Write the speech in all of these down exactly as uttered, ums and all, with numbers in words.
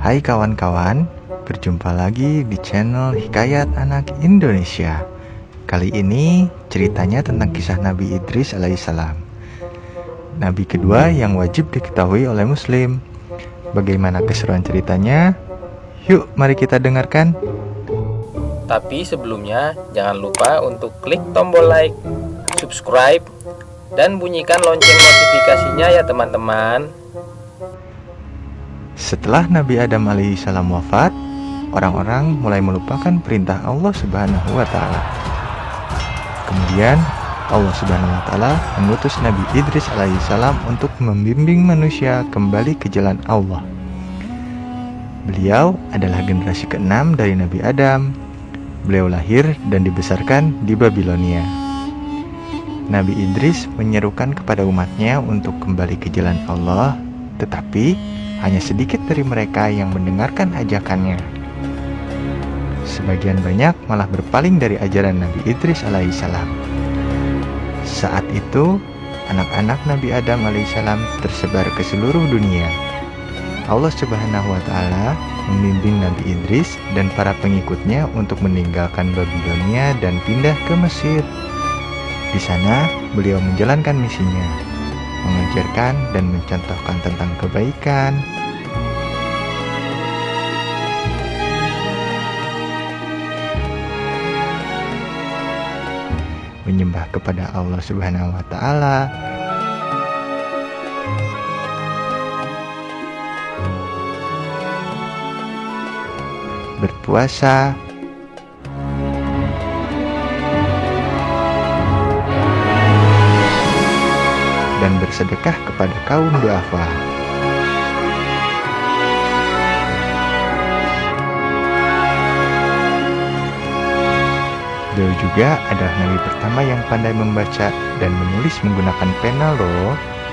Hai kawan-kawan, berjumpa lagi di channel Hikayat Anak Indonesia. Kali ini ceritanya tentang kisah Nabi Idris alaihissalam, Nabi kedua yang wajib diketahui oleh Muslim. Bagaimana keseruan ceritanya? Yuk mari kita dengarkan. Tapi sebelumnya jangan lupa untuk klik tombol like, subscribe, dan bunyikan lonceng notifikasinya ya teman-teman. Setelah Nabi Adam alaihissalam wafat, orang-orang mulai melupakan perintah Allah subhanahu wa ta'ala. Kemudian Allah subhanahu wa ta'ala mengutus Nabi Idris alaihissalam untuk membimbing manusia kembali ke jalan Allah. Beliau adalah generasi keenam dari Nabi Adam. Beliau lahir dan dibesarkan di Babilonia. Nabi Idris menyerukan kepada umatnya untuk kembali ke jalan Allah, tetapi hanya sedikit dari mereka yang mendengarkan ajakannya. Sebagian banyak malah berpaling dari ajaran Nabi Idris alaihissalam. Saat itu, anak-anak Nabi Adam alaihissalam tersebar ke seluruh dunia. Allah subhanahu wa ta'ala membimbing Nabi Idris dan para pengikutnya untuk meninggalkan Babilonia dan pindah ke Mesir. Di sana, beliau menjalankan misinya, mengajarkan dan mencontohkan tentang kebaikan, menyembah kepada Allah subhanahu wa ta'ala, berpuasa, dan bersedekah kepada kaum duafa. Beliau juga adalah nabi pertama yang pandai membaca dan menulis menggunakan pena loh.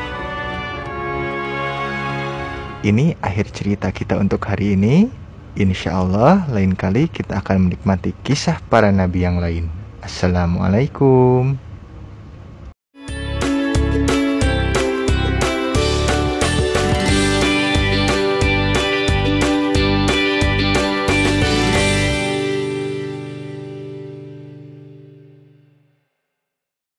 Ini akhir cerita kita untuk hari ini. Insya Allah lain kali kita akan menikmati kisah para nabi yang lain. Assalamualaikum.